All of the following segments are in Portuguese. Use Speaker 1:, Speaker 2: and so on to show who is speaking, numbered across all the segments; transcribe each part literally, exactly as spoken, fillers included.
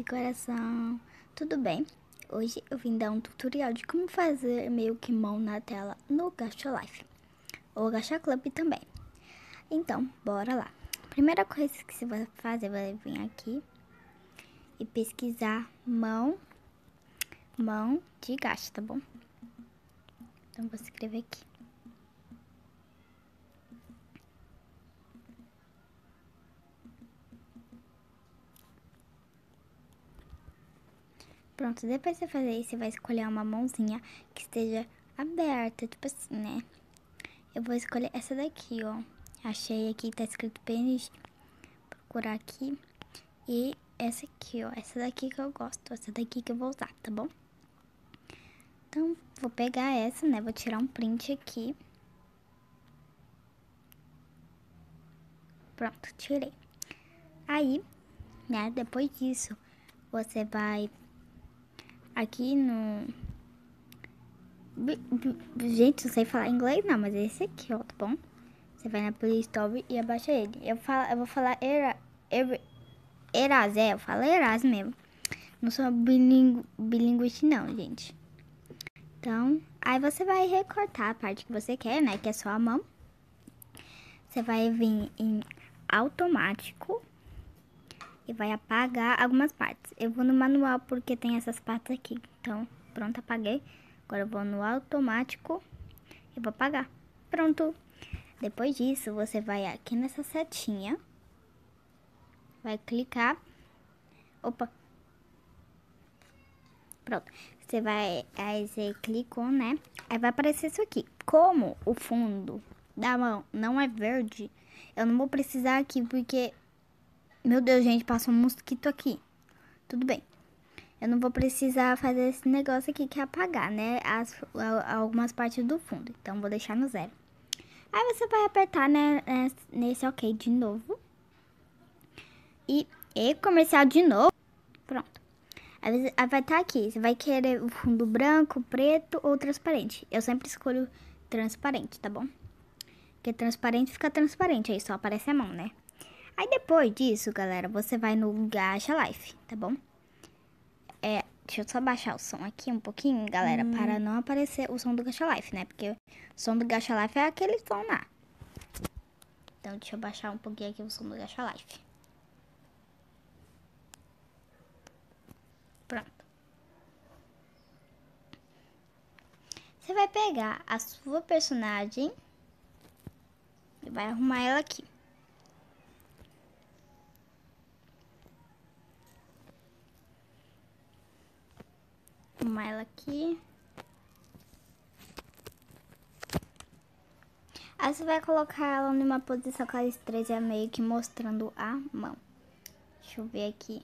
Speaker 1: coração, tudo bem? Hoje eu vim dar um tutorial de como fazer meio que mão na tela no Gacha Life ou Gacha Club também. Então, bora lá. Primeira coisa que você vai fazer, vai vir aqui e pesquisar mão, mão de gacha, tá bom? Então vou escrever aqui. Pronto, depois de você fazer isso, você vai escolher uma mãozinha que esteja aberta, tipo assim, né? Eu vou escolher essa daqui, ó. Achei aqui, tá escrito P N G. Procurar aqui. E essa aqui, ó. Essa daqui que eu gosto. Essa daqui que eu vou usar, tá bom? Então, vou pegar essa, né? Vou tirar um print aqui. Pronto, tirei. Aí, né? Depois disso, você vai aqui no... Gente, não sei falar inglês não, mas é esse aqui, ó, tá bom? Você vai na Play Store e abaixa ele. Eu, falo, eu vou falar era, era, Eras, é, eu falo Eras mesmo. Não sou bilingu, bilíngue não, gente. Então, aí você vai recortar a parte que você quer, né? Que é só a mão. Você vai vir em automático e vai apagar algumas partes. Eu vou no manual porque tem essas partes aqui. Então, pronto, apaguei. Agora eu vou no automático e vou apagar. Pronto. Depois disso, você vai aqui nessa setinha. Vai clicar. Opa. Pronto. Você vai... Aí você clicou, né? Aí vai aparecer isso aqui. Como o fundo da mão não é verde, eu não vou precisar aqui porque... Meu Deus, gente, passou um mosquito aqui. Tudo bem. Eu não vou precisar fazer esse negócio aqui que é apagar, né? As, algumas partes do fundo. Então, vou deixar no zero. Aí você vai apertar, né, nesse OK de novo. E, e comercial de novo. Pronto. Aí vai estar aqui. Você vai querer o fundo branco, preto ou transparente. Eu sempre escolho transparente, tá bom? Porque transparente fica transparente. Aí só aparece a mão, né? Aí depois disso, galera, você vai no Gacha Life, tá bom? É, deixa eu só baixar o som aqui um pouquinho, galera, hum. para não aparecer o som do Gacha Life, né? Porque o som do Gacha Life é aquele som lá. Então, deixa eu baixar um pouquinho aqui o som do Gacha Life. Pronto. Você vai pegar a sua personagem e vai arrumar ela aqui. Arrumar ela aqui. Aí você vai colocar ela numa posição que ela esteja meio que mostrando a mão. Deixa eu ver aqui.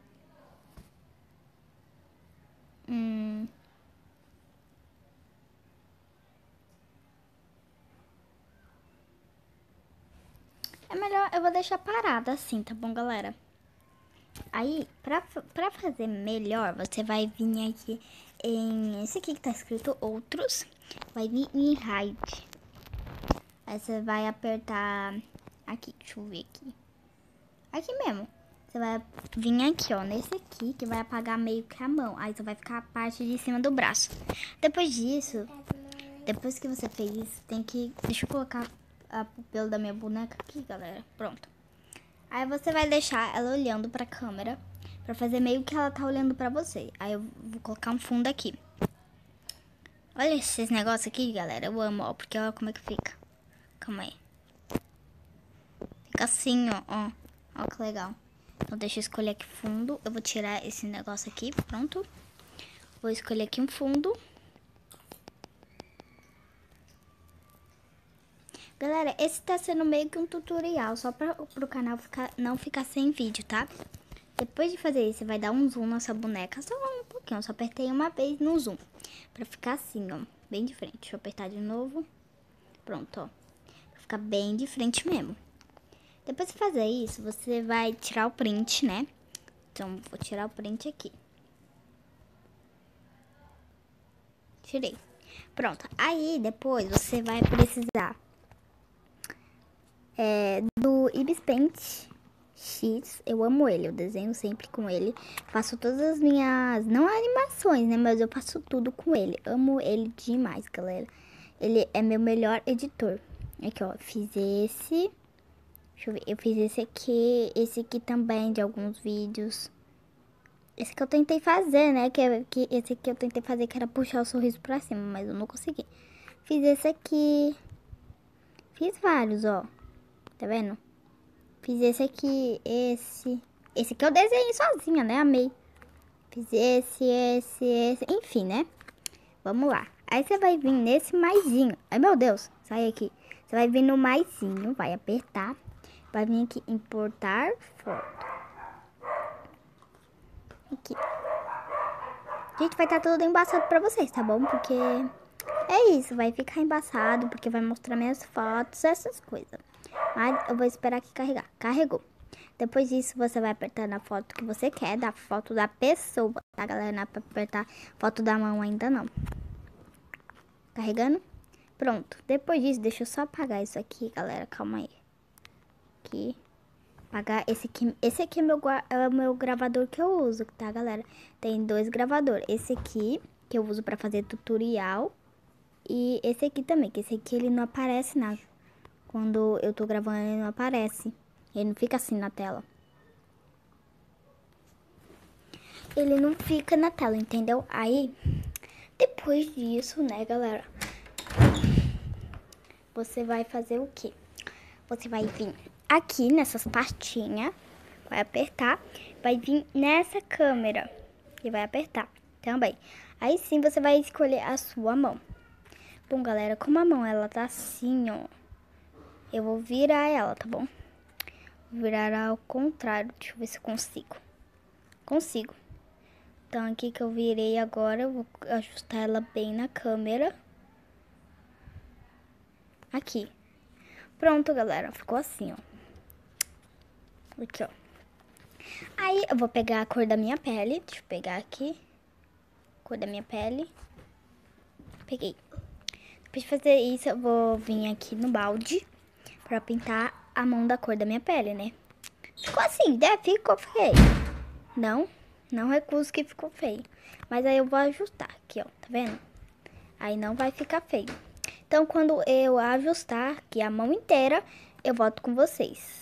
Speaker 1: Hum. É melhor, eu vou deixar parada assim, tá bom, galera? Aí, pra, pra fazer melhor, você vai vir aqui em... Esse aqui que tá escrito outros. Vai vir em hide. Aí você vai apertar aqui, deixa eu ver aqui. Aqui mesmo. Você vai vir aqui, ó, nesse aqui, que vai apagar meio que a mão. Aí só vai ficar a parte de cima do braço. Depois disso, depois que você fez isso, tem que... Deixa eu colocar a pupila da minha boneca aqui, galera. Pronto. Aí você vai deixar ela olhando pra câmera, pra fazer meio que ela tá olhando pra você. Aí eu vou colocar um fundo aqui. Olha esses negócios aqui, galera. Eu amo, ó, porque olha como é que fica. Calma aí. Fica assim, ó, ó. Ó que legal. Então deixa eu escolher aqui fundo. Eu vou tirar esse negócio aqui, pronto. Vou escolher aqui um fundo. Galera, esse tá sendo meio que um tutorial, só para o canal ficar, não ficar sem vídeo, tá? Depois de fazer isso, você vai dar um zoom nessa boneca, só um pouquinho, eu só apertei uma vez no zoom. Pra ficar assim, ó, bem de frente. Deixa eu apertar de novo. Pronto, ó. Pra ficar bem de frente mesmo. Depois de fazer isso, você vai tirar o print, né? Então, vou tirar o print aqui. Tirei. Pronto, aí depois você vai precisar... É, do Ibis Paint, X. Eu amo ele, eu desenho sempre com ele. Faço todas as minhas, não animações, né? Mas eu faço tudo com ele. Amo ele demais, galera. Ele é meu melhor editor. Aqui, ó, fiz esse. Deixa eu ver, eu fiz esse aqui. Esse aqui também, de alguns vídeos. Esse que eu tentei fazer, né? Que, que esse aqui eu tentei fazer, que era puxar o sorriso pra cima, mas eu não consegui. Fiz esse aqui. Fiz vários, ó. Tá vendo? Fiz esse aqui, esse. Esse aqui eu desenhei sozinha, né? Amei. Fiz esse, esse, esse. Enfim, né? Vamos lá. Aí você vai vir nesse maisinho. Ai, meu Deus. Sai aqui. Você vai vir no maisinho. Vai apertar. Vai vir aqui, importar foto. Aqui. Gente, vai estar tudo embaçado pra vocês, tá bom? Porque é isso. Vai ficar embaçado, porque vai mostrar minhas fotos, essas coisas. Mas eu vou esperar aqui carregar. Carregou. Depois disso, você vai apertar na foto que você quer, da foto da pessoa, tá, galera? Não é pra apertar foto da mão ainda, não. Carregando. Pronto. Depois disso, deixa eu só apagar isso aqui, galera. Calma aí. Aqui. Apagar esse aqui. Esse aqui é, meu, é o meu gravador que eu uso, tá, galera? Tem dois gravadores. Esse aqui, que eu uso pra fazer tutorial. E esse aqui também, que esse aqui ele não aparece nada. Quando eu tô gravando, ele não aparece. Ele não fica assim na tela. Ele não fica na tela, entendeu? Aí, depois disso, né, galera? Você vai fazer o quê? Você vai vir aqui nessas pastinhas. Vai apertar. Vai vir nessa câmera. E vai apertar também. Aí sim, você vai escolher a sua mão. Bom, galera, como a mão, ela tá assim, ó. Eu vou virar ela, tá bom? Virar ao contrário. Deixa eu ver se eu consigo. Consigo. Então, aqui que eu virei agora, eu vou ajustar ela bem na câmera. Aqui. Pronto, galera. Ficou assim, ó. Aqui, ó. Aí, eu vou pegar a cor da minha pele. Deixa eu pegar aqui. Cor da minha pele. Peguei. Depois de fazer isso, eu vou vir aqui no balde pra pintar a mão da cor da minha pele, né? Ficou assim, né? Ficou feio. Não, não recuso que ficou feio. Mas aí eu vou ajustar aqui, ó. Tá vendo? Aí não vai ficar feio. Então, quando eu ajustar aqui a mão inteira, eu volto com vocês.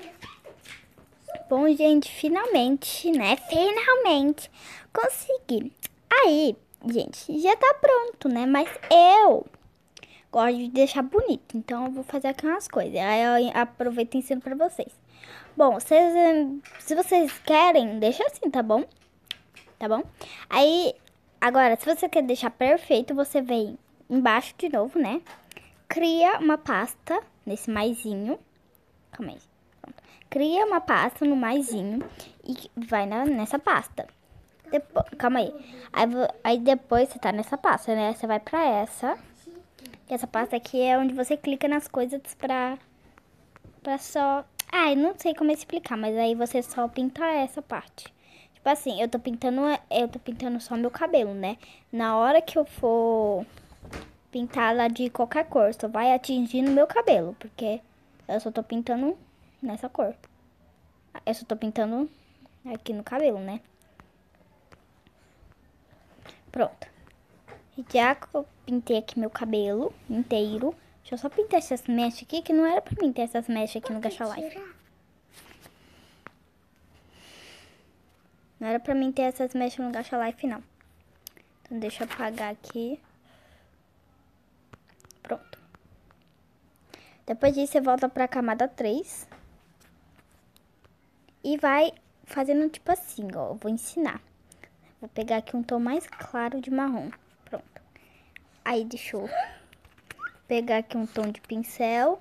Speaker 1: Bom, gente, finalmente, né? Finalmente consegui. Aí, gente, já tá pronto, né? Mas eu gosto de deixar bonito, então eu vou fazer aqui umas coisas. Aí eu aproveito e ensino pra vocês. Bom, vocês, se vocês querem, deixa assim, tá bom? Tá bom? Aí, agora, se você quer deixar perfeito, você vem embaixo de novo, né? Cria uma pasta nesse maisinho. Calma aí. Pronto. Cria uma pasta no maisinho e vai na, nessa pasta. Depois, calma aí. aí. Aí depois você tá nessa pasta, né? Você vai pra essa. Essa pasta aqui é onde você clica nas coisas pra, pra só... Ah, eu não sei como explicar, mas aí você só pinta essa parte. Tipo assim, eu tô pintando, eu tô pintando só meu cabelo, né? Na hora que eu for pintar ela de qualquer cor, só vai atingir no meu cabelo, porque eu só tô pintando nessa cor. Eu só tô pintando aqui no cabelo, né? Pronto. Já que eu pintei aqui meu cabelo inteiro, deixa eu só pintar essas mechas aqui, que não era pra mim ter essas mechas aqui no Gacha Life. Não era pra mim ter essas mechas no Gacha Life, não. Então deixa eu apagar aqui. Pronto. Depois disso, você volta pra camada três. E vai fazendo tipo assim, ó. Eu vou ensinar. Vou pegar aqui um tom mais claro de marrom. Pronto. Aí, deixa eu pegar aqui um tom de pincel.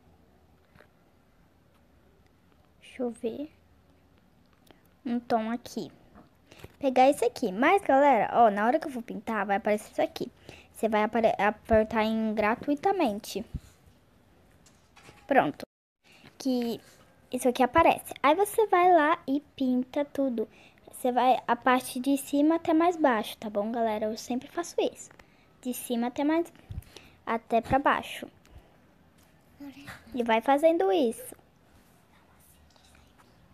Speaker 1: Deixa eu ver. Um tom aqui. Pegar esse aqui. Mas, galera, ó, na hora que eu vou pintar, vai aparecer isso aqui. Você vai apertar em gratuitamente. Pronto. Que isso aqui aparece. Aí você vai lá e pinta tudo. Você vai a parte de cima até mais baixo, tá bom, galera? Eu sempre faço isso. De cima até mais... até pra baixo. E vai fazendo isso.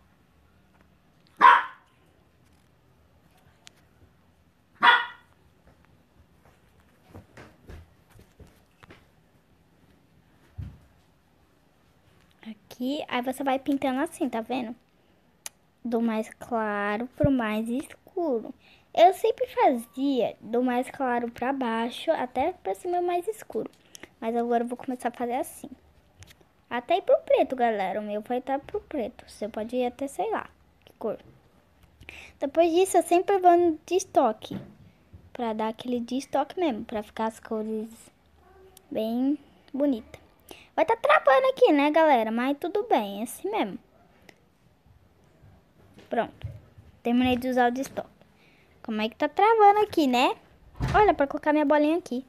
Speaker 1: aqui, aí você vai pintando assim, tá vendo? Do mais claro pro mais escuro. Eu sempre fazia do mais claro pra baixo até pra cima mais escuro. Mas agora eu vou começar a fazer assim. Até ir pro preto, galera. O meu vai estar pro preto. Você pode ir até, sei lá, que cor. Depois disso, eu sempre vou no de estoque. Pra dar aquele de estoque mesmo. Pra ficar as cores bem bonitas. Vai estar travando aqui, né, galera? Mas tudo bem, é assim mesmo. Pronto. Terminei de usar o de estoque. Como é que tá travando aqui, né? Olha, pra colocar minha bolinha aqui.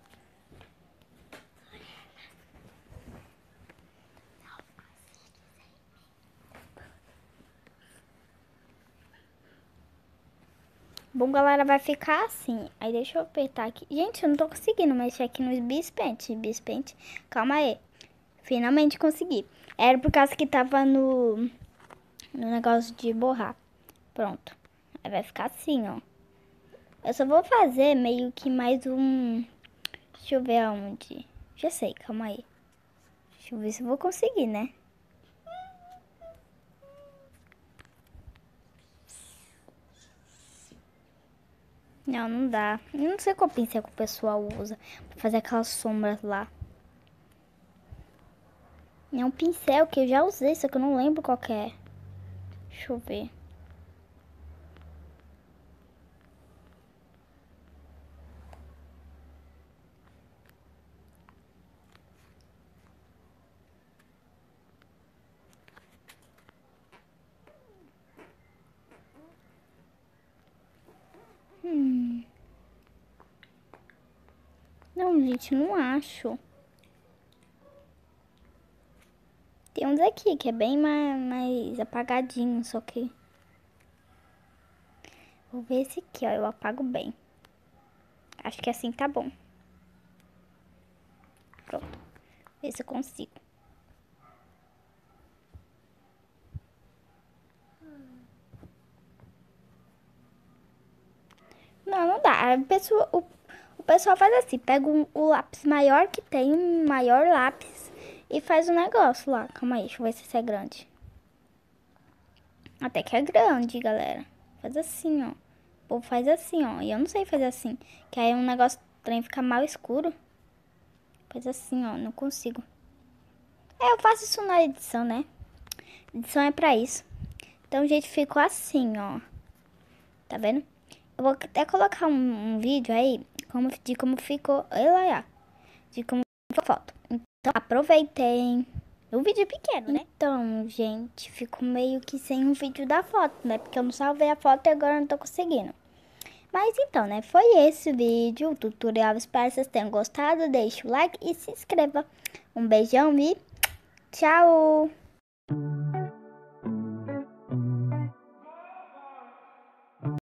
Speaker 1: Bom, galera, vai ficar assim. Aí deixa eu apertar aqui. Gente, eu não tô conseguindo mexer aqui no Bispaint. Bispaint. Calma aí. Finalmente consegui. Era por causa que tava no, no negócio de borrar. Pronto. Aí vai ficar assim, ó. Eu só vou fazer meio que mais um... Deixa eu ver aonde. Já sei, calma aí. Deixa eu ver se eu vou conseguir, né? Não, não dá. Eu não sei qual pincel que o pessoal usa pra fazer aquelas sombras lá. É um pincel que eu já usei, só que eu não lembro qual que é. Deixa eu ver. Hum. Não, gente, não acho. Tem uns aqui que é bem mais, mais apagadinho, só que... Vou ver esse aqui, ó. Eu apago bem. Acho que assim tá bom. Pronto. Ver se eu consigo. Não, não dá. A pessoa, o, o pessoal faz assim. Pega um, o lápis maior que tem, um maior lápis. E faz o um negócio lá. Calma aí, deixa eu ver se isso é grande. Até que é grande, galera. Faz assim, ó. O povo faz assim, ó. E eu não sei fazer assim. Que aí um negócio trem fica mal escuro. Faz assim, ó. Não consigo. É, eu faço isso na edição, né? Edição é pra isso. Então, gente, ficou assim, ó. Tá vendo? Eu vou até colocar um, um vídeo aí como, de como ficou. Olha, de como ficou a foto. Então, aproveitem. O vídeo é pequeno, né? Então, gente, ficou meio que sem um vídeo da foto, né? Porque eu não salvei a foto e agora não tô conseguindo. Mas então, né? Foi esse o vídeo, o tutorial. Espero que vocês tenham gostado. Deixe o like e se inscreva. Um beijão e tchau!